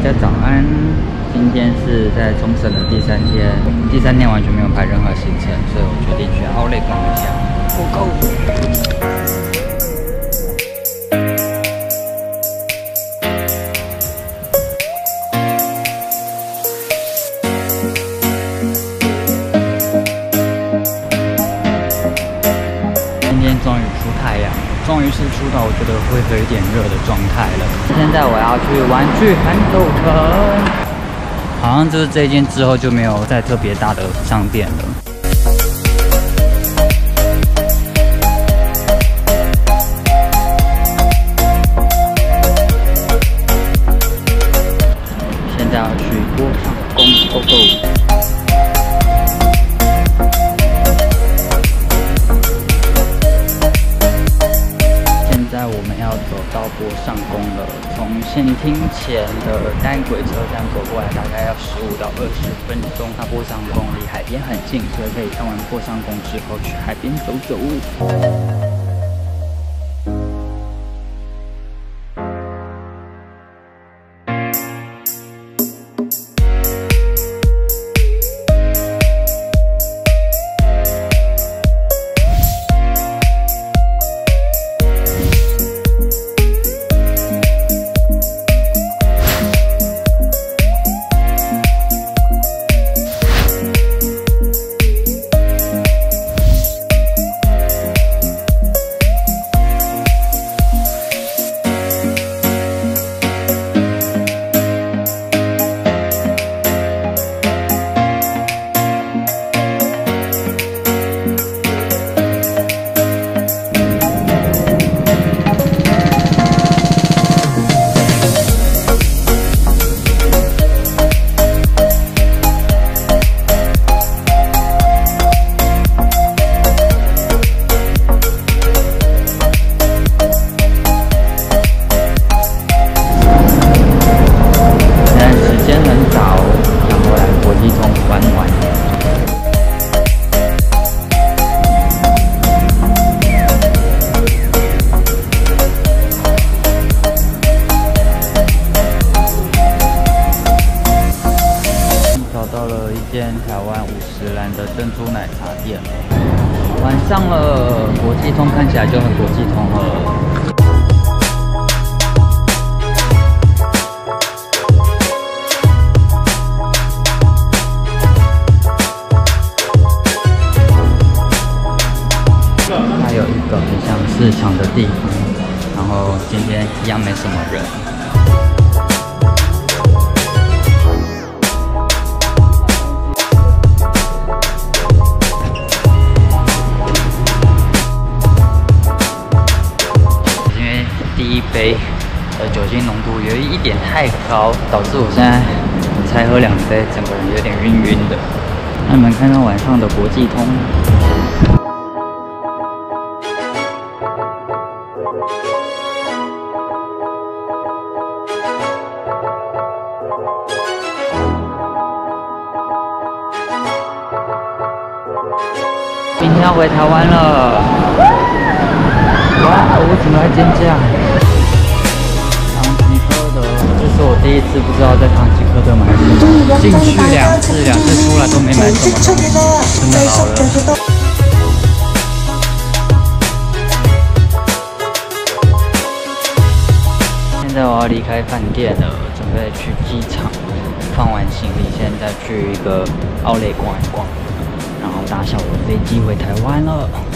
家早安，今天是在冲绳的第3天，第3天完全没有排任何行程，所以我决定去奥莱逛一下。Go！ 今天终于出太阳，终于是出到我觉得会有一点热的状态了。现在我要去玩具喊走城。 好像就是这一间之后就没有再特别大的商店了。现在要去波上宫 ，Go！ 现在我们要走到波上宫了，从县厅前的单轨车站走过来，大概要15到20分钟。那波上宫离海边很近，所以可以看完波上宫之后去海边走走。台湾50兰的珍珠奶茶店了，晚上了，国际通看起来就很国际通了。它有一个很像市场的地方，然后今天一样没什么人。 第一杯的酒精浓度有一点太高，导致我现在才喝2杯，整个人有点晕晕的。那你们看到晚上的国际通，明天要回台湾了。 哇！我怎么还尖叫？唐吉诃德，这是我第一次不知道在唐吉诃德买什么，进去2次出来都没买什么东西，真的老了。现在我要离开饭店了，准备去机场放完行李，现在去一个奥莱逛一逛，然后搭小的飞机回台湾了。